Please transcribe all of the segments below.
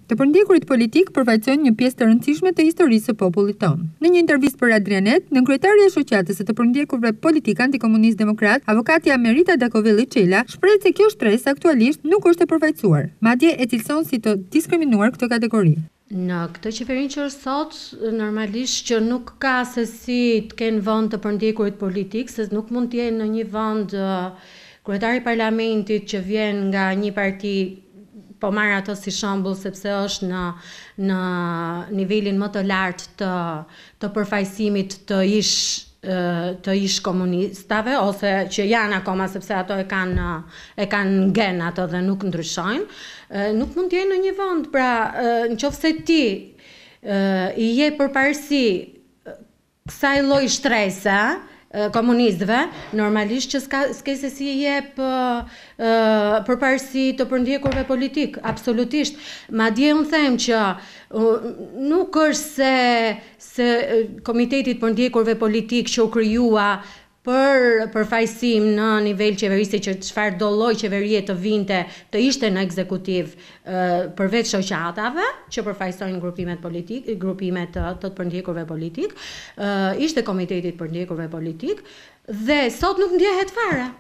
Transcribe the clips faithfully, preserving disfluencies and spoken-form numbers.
Të përndjekurit politik përfaqësojnë një pjesë të rëndësishme të historisë së popullit tonë. Në një intervistë për Adrianet, nënkryetaria e shoqatës së të përndjekurve politik antikomunist demokrat, avokatja Merita Dakovelli Çela, shpreh se kjo shtresë aktualisht nuk është e përfaqësuar, madje e cilëson si të diskriminuar këtë kategori. Në këtë qeverinë që është sot, normalisht që nuk ka se si të kenë vend të përndjekurit politik, se nuk mund të jenë në një vend uh, kryetari i parlamentit që vjen nga një parti, po marr ato si shembull sepse është në në nivelin më të lartë të të përfaqësimit të ish të ish komunistave ose që janë akoma sepse ato e kanë e kanë gen ato dhe nuk ndryshojnë, nuk mund të jenë në një vend. Pra, nëse ti i jep përparësi kësaj lloj shtrese komunistëve, normalisht që s'ka s'ke se si jep uh, uh, përparësi të përndjekurve politik, absolutisht. Madje unë them që uh, nuk është se, se Komiteti i Përndjekurve Politik që u krijua për përfaqësim në nivel qeverisë që çfarë do lloj qeverie të vinte të ishte në ekzekutiv uh, përveç shoqatave që përfaqësojnë grupimet politik, grupimet të, të përndjekurve politik, uh, ishte Komiteti i Përndjekurve Politik dhe sot nuk ndjehet fare.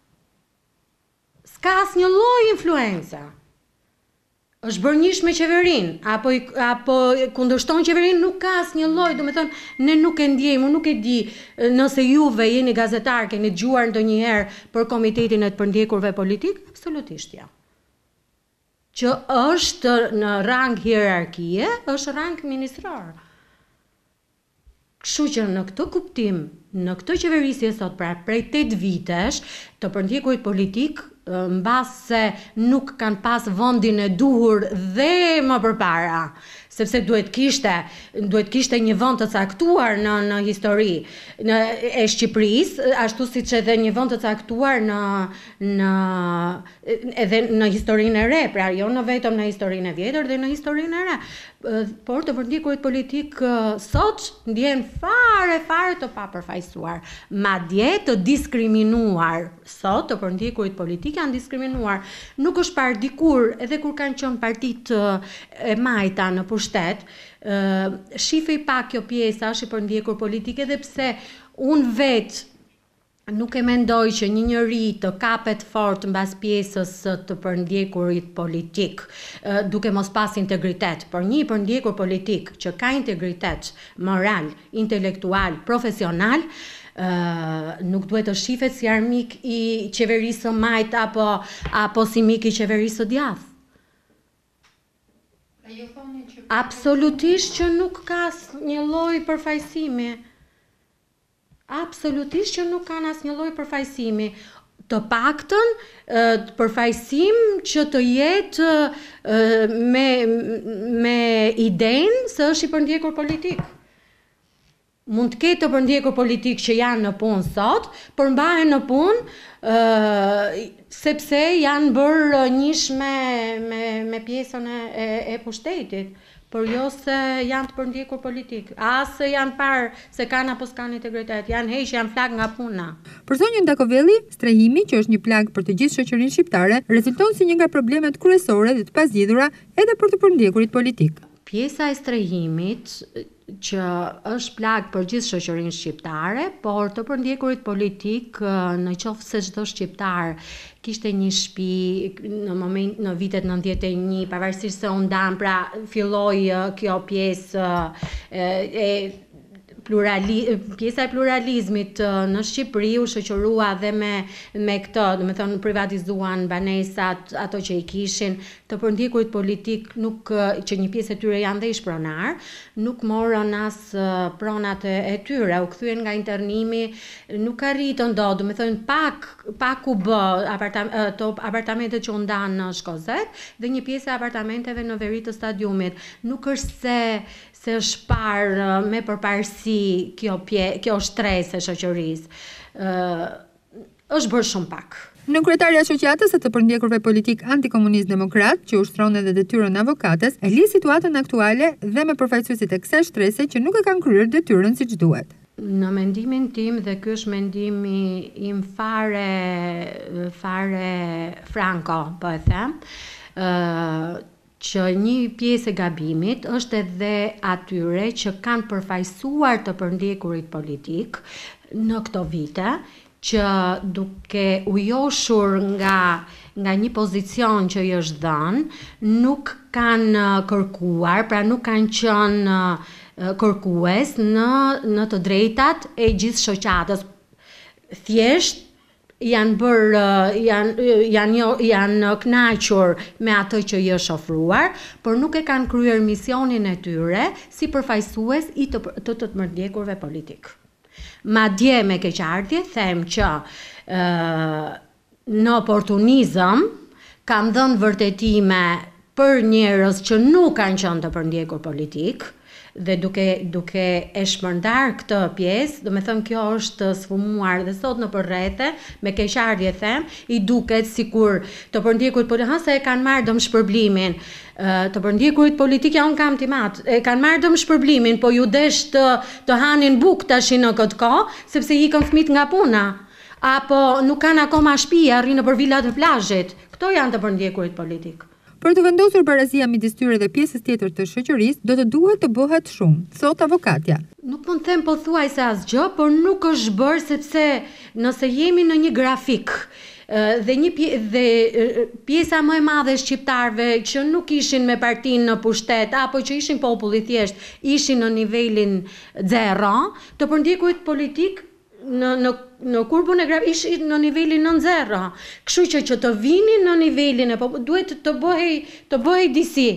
S'ka asnjë lloj influence. Është bërë njësh me qeverinë, apo, apo kundërshton qeverinë, nuk ka asnjë lloj, do me thënë, ne nuk e ndjejmë, unë nuk e di nëse juve jeni gazetar, keni dëgjuar ndonjëherë për Komitetin e të Përndjekurve Politik, absolutisht ja. Që është në rang hierarkie, është rang ministror. Kështu që në këtë kuptim, në këtë qeverisje sot, pra prej tetë vitesh, të përndjekurit politik, mbas se nuk kanë pas vendin e duhur dhe më përpara, sepse duhet kishte, duhet kishte një vend të caktuar në, në histori në, e Shqipërisë, ashtu siç edhe një vend të caktuar në, në, edhe në historinë e re, pra jo në vetëm në historinë e vjetër dhe në historinë e re. Por të përndjekurit politik sot ndjen fare fare të papërfaqësuar, madje të diskriminuar. Sot të përndjekurit politik janë diskriminuar. Nuk është parë dikur, edhe kur kanë qenë partitë e majta në pushtet, shifej pak kjo pjesa është i përndjekur politik, edhe pse unë vetë nuk e mendoj që një njeri të kapet fort mbas pjesës të përndjekurit politik, duke mos pas integritet, por një përndjekur politik që ka integritet moral, intelektual, profesional, nuk duhet të shifet si armik i qeverisë së majt apo, apo si mik i qeverisë së djathtë. Absolutisht që nuk ka një lloj përfaqësimi. Absolutisht që nuk kanë asnjë lloj përfaqësimi. Të paktën përfaqësim që të jetë me, me idenë se është i përndjekur politik. Mund të ketë të përndjekur politik që janë në punë sot, por mbahen në punë uh, sepse janë bërë njësh me, me, me pjesën e, e, e pushtetit. Por jo se janë të përndjekur politik, as se janë parë se kanë apo s'kanë integritet, janë heq, janë flag nga puna. Për zonjën Dakovelli, strehimi, që është një plag për të gjithë shoqërinë shqiptare, rezulton si një nga problemet kryesore dhe të pazgjidhura edhe për të përndjekurit politik. Pjesa e strehimit që është plag për gjithë shoqërinë shqiptare, por të përndjekurit politik, në qoftë se çdo shqiptar kishte një shtëpi në moment në vitet nëntëdhjetë e një, pavarësisht se u ndan, pra filloi kjo pjesë e, e plurali, pjesa e pluralizmit në Shqipëri u shoqërua dhe me me këtë, do të thonë privatizuan banesat, ato që i kishin, të përndjekurit politik nuk që një pjesë e tyre janë dhe ish pronar, nuk morën as pronat e, e tyre, u kthyen nga internimi, nuk arritën dot, do të thonë pak pak u bë apartam, to apartamentet që u ndan në Shkozet dhe një pjesë e apartamenteve në veri të stadiumit. Nuk është se se është parë me përparësi kjo, pje, kjo shtresë e shoqërisë. Uh, është bërë shumë pak. Nënkryetaria e shoqatës së të përndjekurve politik antikomunist demokrat, që ushtron edhe detyrën avokates, e li situatën aktuale dhe me përfaqësuesit e kësaj shtrese që nuk e kanë kryer detyrën siç duhet. Në mendimin tim, dhe ky është mendimi im fare fare franko, po e them, uh, që një pjesë e gabimit është edhe atyre që kanë përfaqësuar të përndjekurit politik në këto vite, që duke u joshur nga nga një pozicion që i është dhënë, nuk kanë kërkuar, pra nuk kanë qenë kërkues në në të drejtat e gjithë shoqatës. Thjesht janë bërë janë janë janë kënaqur me atë që i është ofruar, por nuk e kanë kryer misionin e tyre si përfaqësues i të të, të, të përndjekurve politik. Madje me keqardhje them që ë në oportunizëm kam dhënë vërtetime për njerëz që nuk kanë qenë të përndjekur politik, dhe duke duke e shpërndar këtë pjesë, do me thënë kjo është sfumuar dhe sot në përrete, me keqardhje them, i duket sikur të përndjekurit politik, ha se e kanë marrë dëm shpërblimin, të përndjekurit politik ja unë kam timat, e kanë marrë dëm shpërblimin, po ju desh të, të hanin buk tash në këtë kohë, sepse ikën fëmijët nga puna, apo nuk kanë akoma shtëpi, arrin nëpër vilat e plazhit. Këto janë të përndjekurit politik. Për të vendosur barazia midis tyre dhe pjesës tjetër të shoqërisë, do të duhet të bëhet shumë, thot avokatja. Nuk mund të them pothuajse asgjë, por nuk është bërë sepse nëse jemi në një grafik dhe një pje, dhe pjesa më e madhe e shqiptarëve që nuk ishin me partinë në pushtet apo që ishin popull i thjesht, ishin në nivelin zero, të përndjekurit politik në në në kurbën e graf ishin në nivelin nën zero. Kështu që që të vinin në nivelin e popull duhet të bëhej të bëhej disi.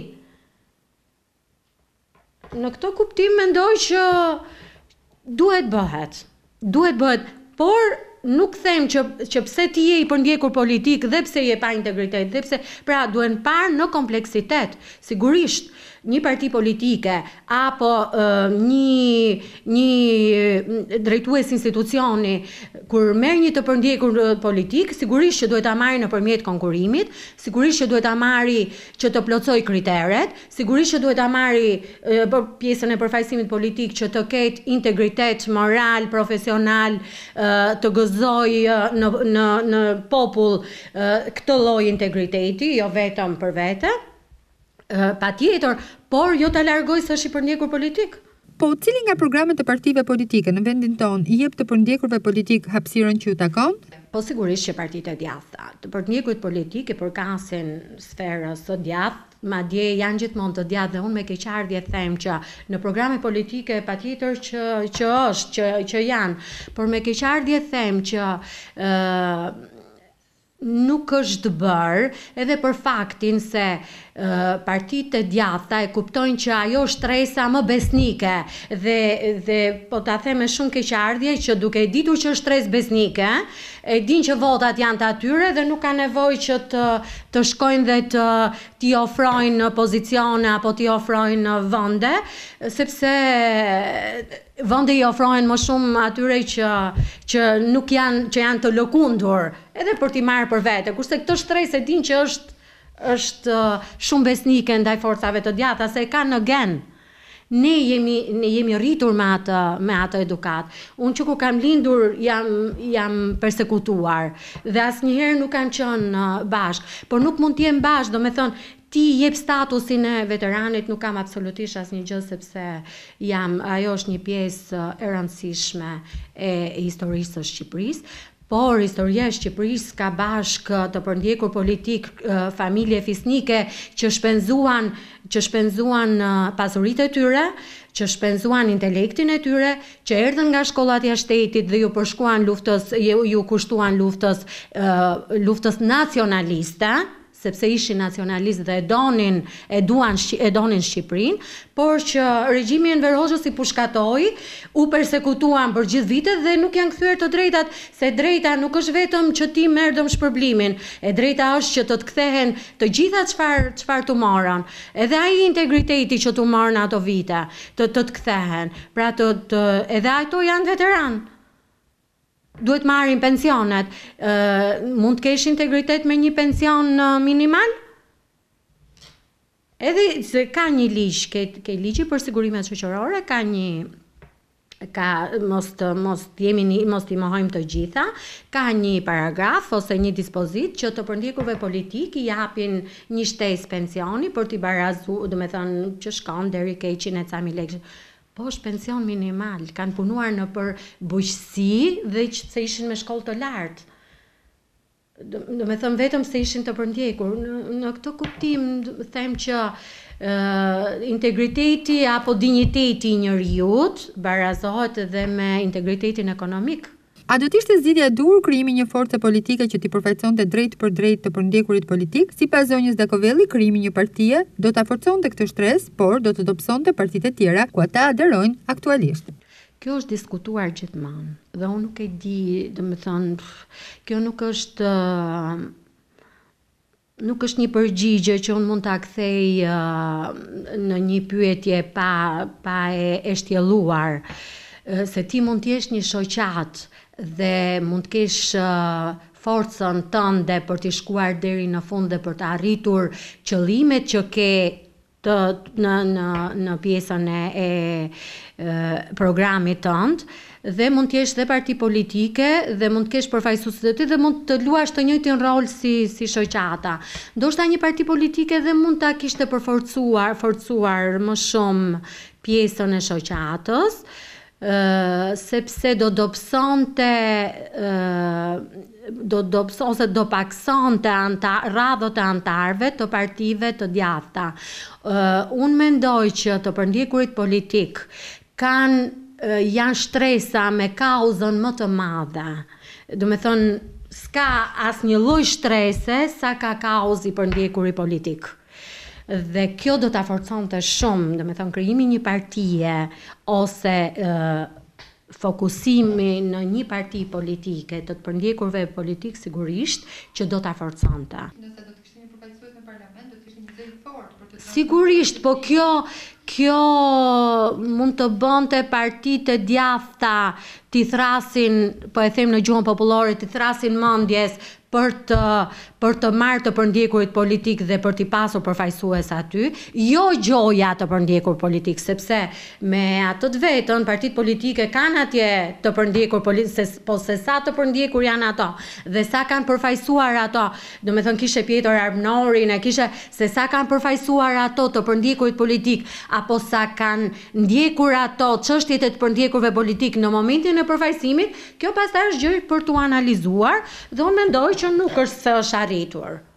Në këtë kuptim mendoj që duhet bëhet. Duhet bëhet, por nuk them që që pse ti je i përndjekur politik dhe pse je pa integritet, dhe pse pra duhen parë në kompleksitet. Sigurisht një parti politike apo uh, një një drejtues institucioni kur merr një të përndjekur politik, sigurisht që duhet ta marrë nëpërmjet konkurimit, sigurisht që duhet ta marrë që të plotësoj kriteret, sigurisht që duhet ta marrë uh, pjesën e përfaqësimit politik që të ketë integritet moral, profesional, uh, të gëzoj uh, në në në popull uh, këtë lloj integriteti, jo vetëm për vete. Uh, pa tjetër, por jo të largoj së është i përndjekur politik. Po, cili nga programet e partive politike në vendin tonë i jep të përndjekurve politik hapësirën që ju takon? Po sigurisht që partitë e djathta, të përndjekurit politik e përkasin sferës së djathtë, madje janë gjithmonë të djathtë dhe unë me keqardhje them që në programe politike patjetër që që është, që që janë, por me keqardhje them që ë uh, nuk është bërë edhe për faktin se uh, partitë e djathta e kuptojnë që ajo është stresa më besnike dhe, dhe po ta them me shumë keqardhje që duke ditur që është stres besnike, e din që votat janë të atyre dhe nuk ka nevojë që të, të shkojnë dhe të t'i ofrojnë pozicione apo t'i ofrojnë vende, sepse vende i ofrojnë më shumë atyre që, që nuk janë, që janë të lëkundur, edhe për t'i marrë për vete, kurse këtë stres e din që është, është shumë besnike ndaj forcave të djathta, se e kanë në gen. Ne jemi, ne jemi rritur me atë, me atë edukat. Unë që kur kam lindur jam, jam persekutuar dhe asnjëherë nuk kam qenë bashkë, por nuk mund t'jem bashkë, do me thonë, ti jep statusin e veteranit, nuk kam absolutisht asnjë gjë sepse jam, ajo është një pjesë e rëndësishme e historisë së Shqipërisë. Por historia e Shqipërisë ka bashkë të përndjekur politik, familje fisnike që shpenzuan, që shpenzuan pasuritë e tyre, që shpenzuan intelektin e tyre, që erdhën nga shkollat e shtetit dhe ju përshkuan luftës, ju, ju kushtuan luftës, uh, luftës nacionaliste, sepse ishin nacionalistë dhe e donin, e duan, e donin Shqipërinë, por që regjimi Enver Hoxhës i pushkatoi, u persekutuan për gjithë vitet dhe nuk janë kthyer të drejtat, se drejta nuk është vetëm që ti merr dëm shpërblimin, e drejta është që të të kthehen të gjitha çfarë çfarë tu morën, edhe ai integriteti që tu morën ato vite, të të, të kthehen. Pra të, të edhe ato janë veteran. Duhet marrin pensionet, uh, mund të kesh integritet me një pension uh, minimal? Edhe se ka një ligj, ke, ke ligji për sigurimet shoqërore, ka një ka mos të mos të jemi një- mos t'i mohojmë të gjitha, ka një paragraf ose një dispozit që të përndjekurve politik i japin një shtesë pensioni për t'i barazu, do me thënë që shkon deri ke njëqind e ca mijë lekë. Po është pension minimal, kanë punuar në për bujqësi dhe që se ishin me shkollë të lartë. Do, do me thëmë vetëm se ishin të përndjekur. Në, në këtë kuptim them që Uh, integriteti apo dinjiteti i njeriut barazohet edhe me integritetin ekonomik. A do t'ishte zgjidhja e dur krijimi një force politike që t'i përfaqësonte drejt për drejt të përndjekurit politik? Sipas zonjës Dakovelli, krijimi një partie do ta forconte këtë shtresë, por do të dobësonte partitë e tjera ku ata aderojnë aktualisht. Kjo është diskutuar gjithmonë dhe unë nuk e di, do me thënë, kjo nuk është uh, nuk është një përgjigje që unë mund ta kthej uh, në një pyetje pa pa e, e shtjelluar, uh, se ti mund të jesh një shoqat dhe mund të kesh uh, forcën tënde për të shkuar deri në fund dhe për të arritur qëllimet që ke të në në në pjesën e, e, e programit tënd, dhe mund të jesh dhe parti politike dhe mund të kesh përfaqësues të ty dhe mund të luash të njëjtin rol si si shoqata. Ndoshta një parti politike dhe mund ta kishte përforcuar, forcuar më shumë pjesën e shoqatës, ë sepse do dobësonte ë do dobëson ose do paksonte anta radhët e antarëve të partive të djathta. ë Unë mendoj që të përndjekurit politik kanë janë shtresa me kauzën më të madhe. Do me thonë, s'ka as një lloj shtrese sa ka kauzi për ndjekuri politik. Dhe kjo do ta forconte shumë, do me thonë, krijimi një partie ose uh, fokusimi në një parti politike të të përndjekurve politik sigurisht që do ta forconte. Nëse do të kishte një përfaqësues në parlament, do të ishte një zë i fortë për të. Sigurisht, po kjo Kjo mund të bënte partitë e djathta t'i thrasin, po e them në gjuhën popullore, t'i thrasin mendjes për të për të marrë të përndjekurit politik dhe për t'i pasur përfaqësues aty, jo gjoja të përndjekur politik, sepse me atë të vetën partitë politike kanë atje të përndjekur politik, se, po se sa të përndjekur janë ato dhe sa kanë përfaqësuar ato, do me thënë kishe Pjetër Arbnorin, e kishe se sa kanë përfaqësuar ato të përndjekurit politik, apo sa kanë ndjekur ato çështjet e të përndjekurve politik në momentin e përfaqësimit, kjo pastaj është gjë për t'u analizuar dhe unë mendoj që nuk është se është arritur.